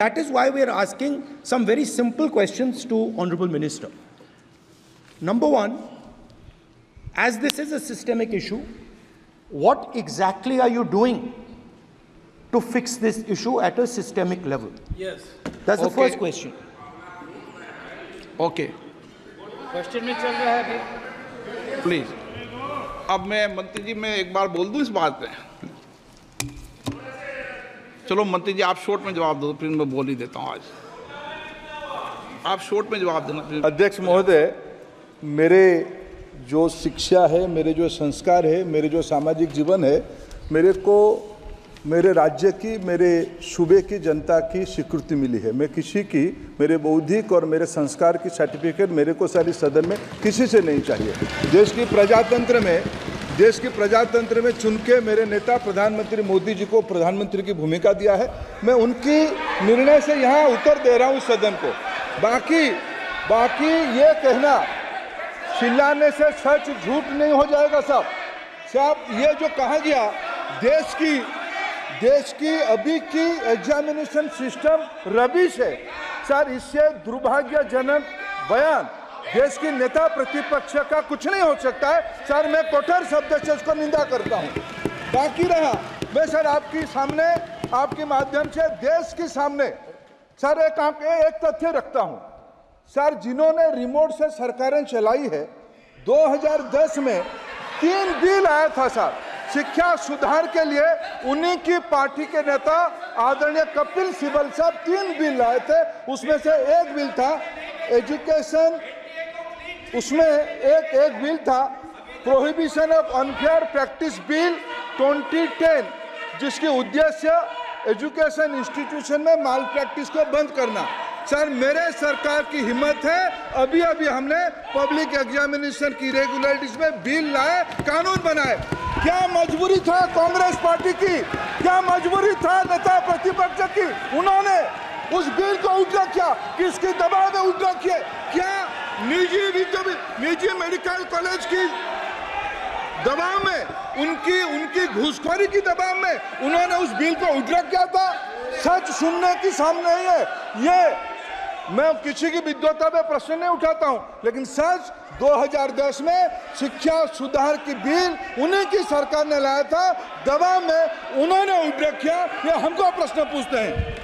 that is why we are asking some very simple questions to Honorable Minister. Number one, as this is a systemic issue, what exactly are you doing to fix this issue at a systemic level? Yes. That's the first question. Okay, question में चल रहा है अभी। Please. अब मैं मंत्री जी, मैं एक बार बोल दूं इस बात पे। चलो मंत्री जी, आप शॉर्ट में जवाब दो, फिर मैं बोल ही देता हूं। आज आप शॉर्ट में जवाब देना। अध्यक्ष महोदय, मेरे जो शिक्षा है, मेरे जो संस्कार है, मेरे जो सामाजिक जीवन है, मेरे को मेरे राज्य की, मेरे सूबे की जनता की स्वीकृति मिली है। मैं किसी की, मेरे बौद्धिक और मेरे संस्कार की सर्टिफिकेट मेरे को सारी सदन में किसी से नहीं चाहिए। देश की प्रजातंत्र में चुन के मेरे नेता प्रधानमंत्री मोदी जी को प्रधानमंत्री की भूमिका दिया है। मैं उनकी निर्णय से यहाँ उत्तर दे रहा हूँ सदन को। बाकी ये कहना चिल्लाने से सच झूठ नहीं हो जाएगा साहब। ये जो कहा गया देश की अभी की एग्जामिनेशन सिस्टम रबिश है सर, इससे दुर्भाग्यजनक बयान देश की नेता प्रतिपक्ष का कुछ नहीं हो सकता है सर। मैं कठोर शब्द से इसको निंदा करता हूं। बाकी रहा, मैं सर आपके सामने, आपके माध्यम से देश के सामने सर एक तथ्य रखता हूं सर। जिन्होंने रिमोट से सरकारें चलाई है, 2010 में 3 बिल आया था सर शिक्षा सुधार के लिए। उन्हीं की पार्टी के नेता आदरणीय कपिल सिब्बल साहब 3 बिल लाए थे। उसमें से एक बिल था एजुकेशन, उसमें एक बिल था prohibition of unfair practice bill 2010, जिसके उद्देश्य एजुकेशन इंस्टीट्यूशन में माल प्रैक्टिस को बंद करना। सर मेरे सरकार की हिम्मत है, अभी हमने पब्लिक एग्जामिनेशन की रेगुलरिटीज में बिल लाए, कानून बनाए। क्या मजबूरी था कांग्रेस पार्टी की, क्या मजबूरी था नेता प्रतिपक्ष की? उन्होंने उस बिल को उल्टा किया, किसके दबाव में उल्टा किया? क्या निजी मेडिकल कॉलेज की दबाव में, उनकी घूसखोरी की दबाव में उन्होंने उस बिल को उल्टा किया था? सच सुनने की सामने नहीं है ये। मैं किसी की विद्वता में प्रश्न नहीं उठाता हूं, लेकिन सच 2010 में शिक्षा सुधार की बिल उन्हीं की सरकार ने लाया था, दबाव में उन्होंने उल्टा किया। ये हमको प्रश्न पूछते हैं।